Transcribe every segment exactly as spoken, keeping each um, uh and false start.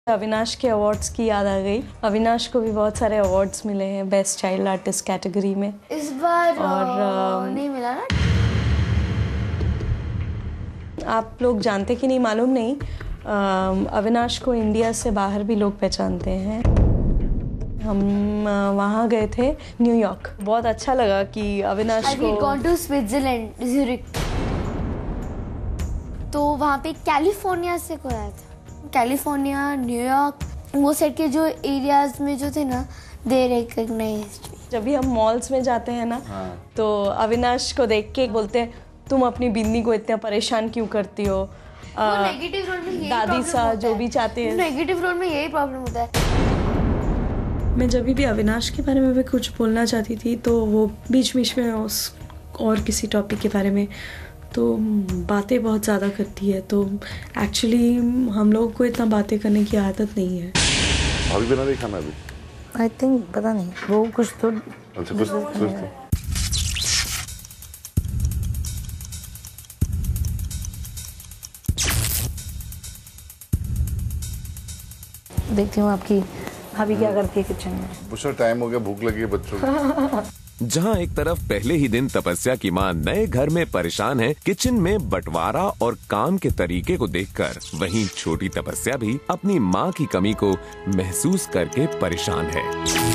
अविनाश के अवार्ड्स की याद आ गई। अविनाश को भी बहुत सारे अवार्ड्स मिले हैं बेस्ट चाइल्ड आर्टिस्ट कैटेगरी में। इस बार और आ, नहीं मिला ना। आप लोग जानते कि नहीं मालूम नहीं, आ, अविनाश को इंडिया से बाहर भी लोग पहचानते हैं। हम वहाँ गए थे न्यूयॉर्क, बहुत अच्छा लगा कि अविनाश को। I've gone to Switzerland, Zurich. तो वहाँ पे कैलिफोर्निया से कोई आया था। कैलिफोर्निया, न्यूयॉर्क, वो साइड के जो एरियाज में जो थे ना, दे रिकॉग्नाइज्ड। जब भी हम मॉल्स में जाते हैं ना, हाँ। तो अविनाश को देख के बोलते हैं तुम अपनी बिन्नी को इतना परेशान क्यों करती हो। नेगेटिव रोल में यही दादी सा जो भी चाहते हैं, नेगेटिव रोल में यही प्रॉब्लम होता है। मैं जब भी अविनाश के बारे में भी कुछ बोलना चाहती थी तो वो बीच बीच में उस और किसी टॉपिक के बारे में तो बातें बहुत ज़्यादा करती है। तो एक्चुअली हम लोगों को इतना बातें करने की आदत नहीं है। अभी बना नहीं खाना अभी? आई थिंक पता नहीं, वो कुछ तो अच्छा कुछ कुछ तो। देखती हूँ आपकी भाभी क्या करती है किचन में। पूछो टाइम हो गया, भूख लगी है बच्चों को। जहां एक तरफ पहले ही दिन तपस्या की मां नए घर में परेशान है किचन में बंटवारा और काम के तरीके को देखकर, वहीं छोटी तपस्या भी अपनी मां की कमी को महसूस करके परेशान है।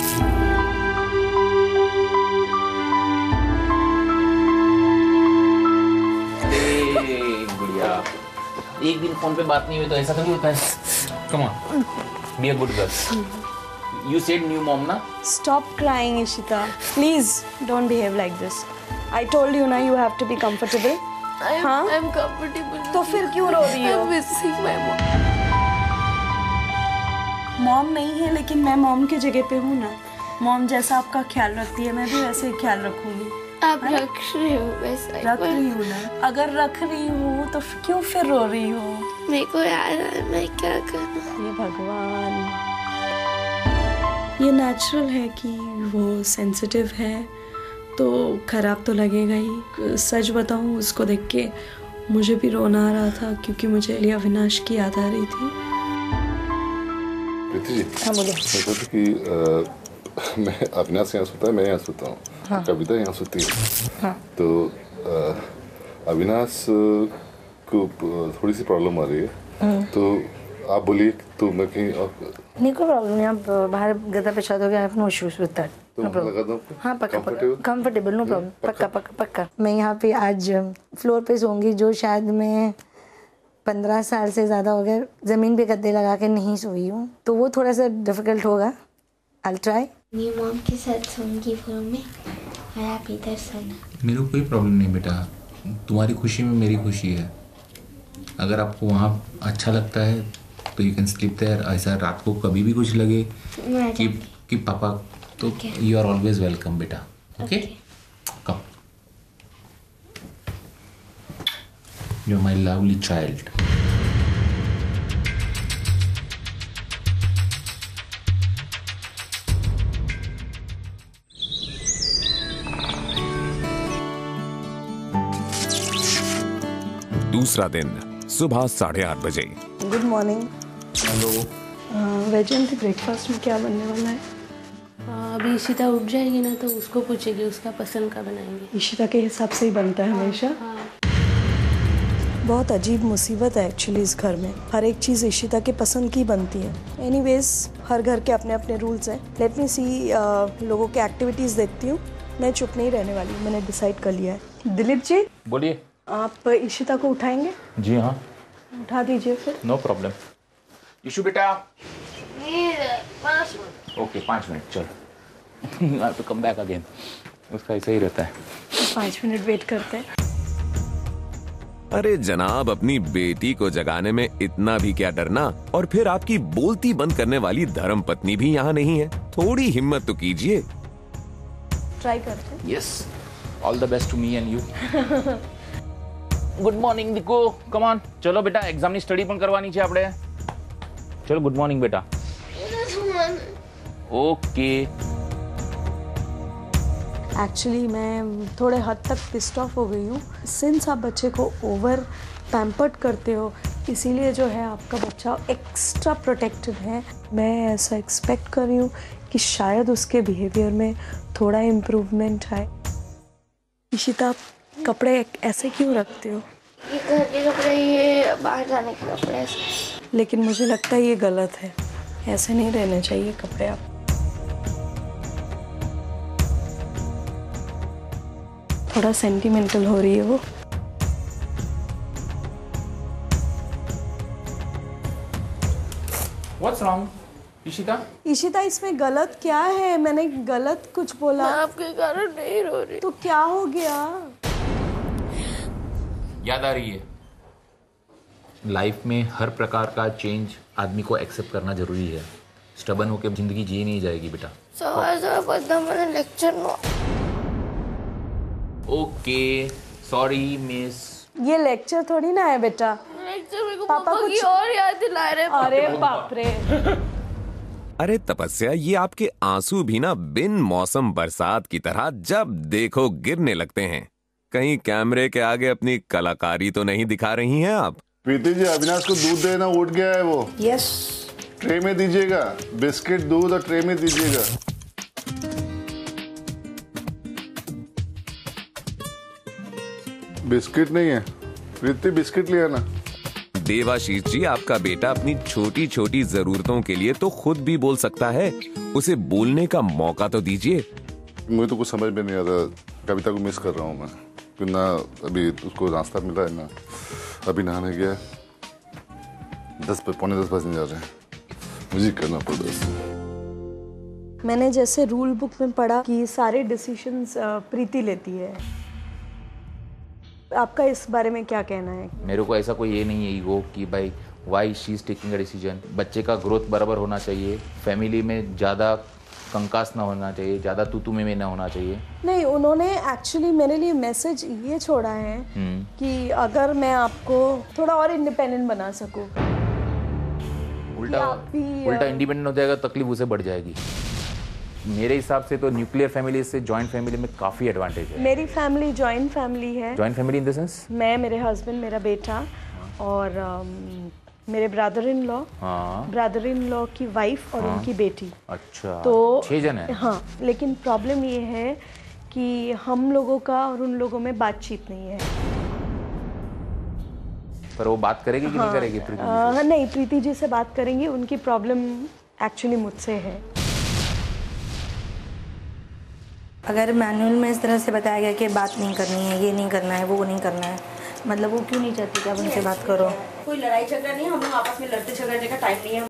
गुड़िया, एक दिन फोन पे बात नहीं हुई तो ऐसा कभी होता है? Come on, be a good girl. You said new mom ना? Stop crying, Ishita. Please don't behave like this. I told you ना, you have to be comfortable. I'm, हाँ? I'm comfortable. तो फिर क्यों रो रही हो? I'm missing my mom. Mom नहीं है लेकिन मैं मॉम की जगह पे हूँ ना। मॉम जैसा आपका ख्याल रखती है मैं भी वैसे ही ख्याल रखूंगी। आप रख रही हो वैसा? रख रही हूँ ना। अगर रख रही हूँ तो क्यों फिर रो रही हो? मेरे को याद है मैं क्या करूँ। ये भगवान, ये नेचुरल है कि वो सेंसिटिव है तो खराब तो लगेगा ही। सच बताऊँ, उसको देख के मुझे भी रोना आ रहा था क्योंकि मुझे अविनाश की याद आ रही थी। प्रीति जी, हाँ बोलिए। मैं कहता कि आ, मैं अविनाश यहाँ सोता है, मैं यहाँ सोता हूँ, हाँ। कविता यहाँ सोती है, हाँ। तो आ, अविनाश को थोड़ी सी प्रॉब्लम आ रही है, तो आप बोलिए तो मैं कहीं और नहीं, कोई प्रॉब्लम नहीं। आप बाहर गदा पे छत हो गया, नो इश्यूज विद दैट। तो लगा दो। हाँ पक्का पक्का कंफर्टेबल, नो प्रॉब्लम, पक्का पक्का पक्का। मैं यहाँ पे आज फ्लोर पे सोऊंगी, जो शायद मैं पंद्रह साल से ज़्यादा हो गए ज़मीन पे गद्दे लगा के नहीं सोई हूँ, तो वो थोड़ा सा डिफिकल्ट होगा। I try. न्यू मॉम के साथ सोऊंगी फ्लोर में और आप इधर सोना। मेरे को कोई प्रॉब्लम नहीं बेटा, तुम्हारी खुशी में मेरी खुशी है। अगर आपको वहाँ अच्छा लगता है तो यू कैन स्लीप देयर। ऐसा रात को कभी भी कुछ लगे कि कि पापा, तो यू आर ऑलवेज वेलकम बेटा। Okay, come, you are my lovely child. दूसरा दिन सुबह साढ़े आठ बजे। Good morning. Hello. Veg and breakfast में क्या बनने वाला है? आ, अभी इशिता उठ जाएगी ना तो उसको पूछेगी उसका पसंद का बनाएंगे। इशिता के हिसाब से ही बनता है हमेशा। हाँ। बहुत अजीब मुसीबत है एक्चुअली इस घर में, हर एक चीज़ इशिता के पसंद की बनती है। एनीवेज, हर घर के अपने अपने रूल्स हैं। लेट मी सी, लोगों के एक्टिविटीज़ देखती हूँ। मैं चुप नहीं रहने वाली, मैंने डिसाइड कर लिया है। दिलीप जी बोलिए। आप इशिता को उठाएंगे? जी हाँ, उठा दीजिए फिर। No problem. इशू बेटा, पाँच मिनट। ओके पाँच मिनट, चल। I have to come back again. उसका ऐसा ही रहता है। पाँच मिनट वेट करते हैं। अरे जनाब, अपनी बेटी को जगाने में इतना भी क्या डरना। और फिर आपकी बोलती बंद करने वाली धर्म पत्नी भी यहाँ नहीं है, थोड़ी हिम्मत तो कीजिए। ट्राई करते हैं। Yes, all the best to me and you. Good morning दिको, कम ऑन, चलो बेटा, एग्जाम ની સ્ટડી પણ કરવાની છે આપણે। चलो गुड मॉर्निंग बेटा। ओके। एक्चुअली मैं थोड़े हद तक पिस्ड ऑफ हो गई हूँ। सिंस आप बच्चे को ओवर पैम्पर्ड करते हो, इसीलिए जो है आपका बच्चा एक्स्ट्रा प्रोटेक्टिव है। मैं ऐसा एक्सपेक्ट कर रही हूँ कि शायद उसके बिहेवियर में थोड़ा इम्प्रूवमेंट आए। इशिता, आप कपड़े ऐसे क्यों रखते हो? ये घर के कपड़े, ये बाहर जाने के कपड़े ऐसे। लेकिन मुझे लगता है ये गलत है, ऐसे नहीं रहने चाहिए कपड़े। आप थोड़ा सेंटिमेंटल हो रही है वो। What's wrong, Ishita? इशिता, इसमें गलत क्या है? मैंने गलत कुछ बोला? मैं आपके कारण नहीं रो रही। तो क्या हो गया? याद आ रही है, लाइफ में हर प्रकार का चेंज आदमी को एक्सेप्ट करना जरूरी है। स्टबन होकर जिंदगी जी नहीं जाएगी बेटा। सवाल जवाब बदला मैंने लेक्चर नो। Okay sorry miss. ये लेक्चर थोड़ी ना है बेटा। लेक्चर मेरे को पापा पापा की कुछ- और याद दिला रहे हैं। अरे बाप रे। अरे तपस्या, ये आपके आंसू भी ना बिन मौसम बरसात की तरह जब देखो गिरने लगते हैं। कहीं कैमरे के आगे अपनी कलाकारी तो नहीं दिखा रही हैं आप? प्रीति जी, अविनाश को दूध देना उठ गया है वो। यस। ट्रे में दीजिएगा, बिस्किट दूध और ट्रे में दीजिएगा। बिस्किट नहीं है प्रीति, बिस्किट लिया ना। देवाशीष जी, आपका बेटा अपनी छोटी छोटी जरूरतों के लिए तो खुद भी बोल सकता है, उसे बोलने का मौका तो दीजिए। मुझे तो कुछ समझ में नहीं आ रहा, कविता को मिस कर रहा हूँ मैं। क्यों ना अभी उसको नाश्ता मिला है ना, अभी नहाने गया, दस पे पौने दस बजने जा रहे हैं, मुझे करना पड़ रहा है। मैंने जैसे रूल बुक में पढ़ा कि सारे डिसीजंस प्रीति लेती है। आपका इस बारे में क्या कहना है? मेरे को ऐसा कोई ये नहीं है ईगो कि भाई why she is taking a decision. बच्चे का ग्रोथ बराबर होना चाहिए, फैमिली में ज़्यादा कंकास ना होना चाहिए, ज़्यादा तू तू में में ना होना चाहिए। नहीं, उन्होंने एक्चुअली मेरे लिए मैसेज ये छोड़ा है कि अगर मैं आपको थोड़ा और इंडिपेंडेंट बना सकूं। उल्टा आप भी, उल्टा इंडिपेंडेंट हो जाएगा, तकलीफ उसे बढ़ जाएगी। मेरे हिसाब से तो न्यूक्लियर फैमिली से जॉइंट फैमिली में काफ़ी एडवांटेज है। मेरी फैमिली जॉइंट फैमिली है। Joint family in the sense? मैं, मेरे हस्बैंड, मेरा बेटा और um, मेरे ब्रदर इन लॉ, हाँ। ब्रदर इन लॉ की वाइफ और हाँ। उनकी बेटी। अच्छा, तो छह जन है। हाँ, लेकिन प्रॉब्लम ये है कि हम लोगों का और उन लोगों में बातचीत नहीं है। पर वो बात करेगी कि हाँ, नहीं करेगी प्रीति जी आ, से? नहीं, प्रीति जी से बात करेंगी। उनकी प्रॉब्लम एक्चुअली मुझसे है। अगर मैनुअल में इस तरह से बताया गया कि बात नहीं करनी है, ये नहीं करना है, वो नहीं करना है, मतलब वो क्यों नहीं चाहती कि आप उनसे बात करो? कोई लड़ाई झगड़ा नहीं है, हम लोग आपस में लड़ते झगड़ने का टाइम नहीं है।